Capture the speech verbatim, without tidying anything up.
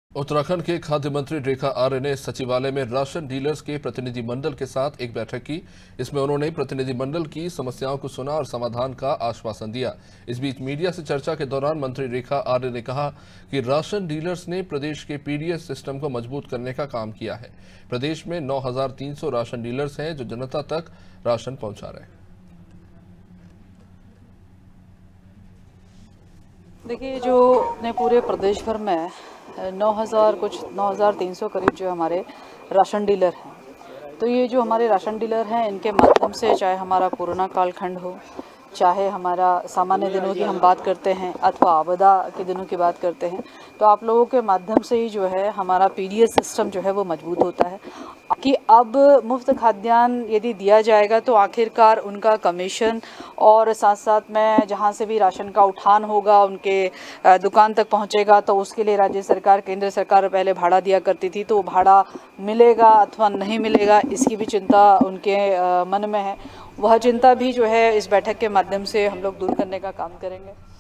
उत्तराखंड के खाद्य मंत्री रेखा आर्य ने सचिवालय में राशन डीलर्स के प्रतिनिधिमंडल के साथ एक बैठक की। इसमें उन्होंने प्रतिनिधिमंडल की समस्याओं को सुना और समाधान का आश्वासन दिया। इस बीच मीडिया से चर्चा के दौरान मंत्री रेखा आर्य ने कहा कि राशन डीलर्स ने प्रदेश के पीडीएस सिस्टम को मजबूत करने का काम किया है। प्रदेश में नौ हजार तीन सौ राशन डीलर्स हैं जो जनता तक राशन पहुंचा रहे हैं। देखिए, जो अपने पूरे प्रदेश भर में नौ हज़ार कुछ नौ हज़ार तीन सौ करीब जो हमारे राशन डीलर हैं, तो ये जो हमारे राशन डीलर हैं इनके माध्यम से चाहे हमारा कोरोना कालखंड हो, चाहे हमारा सामान्य दिनों की हम बात करते हैं अथवा आपदा के दिनों की बात करते हैं, तो आप लोगों के माध्यम से ही जो है हमारा पीडीएस सिस्टम जो है वो मजबूत होता है कि अब मुफ्त खाद्यान्न यदि दिया जाएगा तो आखिरकार उनका कमीशन और साथ साथ में जहां से भी राशन का उठान होगा उनके दुकान तक पहुंचेगा, तो उसके लिए राज्य सरकार केंद्र सरकार पहले भाड़ा दिया करती थी, तो भाड़ा मिलेगा अथवा नहीं मिलेगा इसकी भी चिंता उनके मन में है। वह चिंता भी जो है इस बैठक के माध्यम से हम लोग दूर करने का काम करेंगे।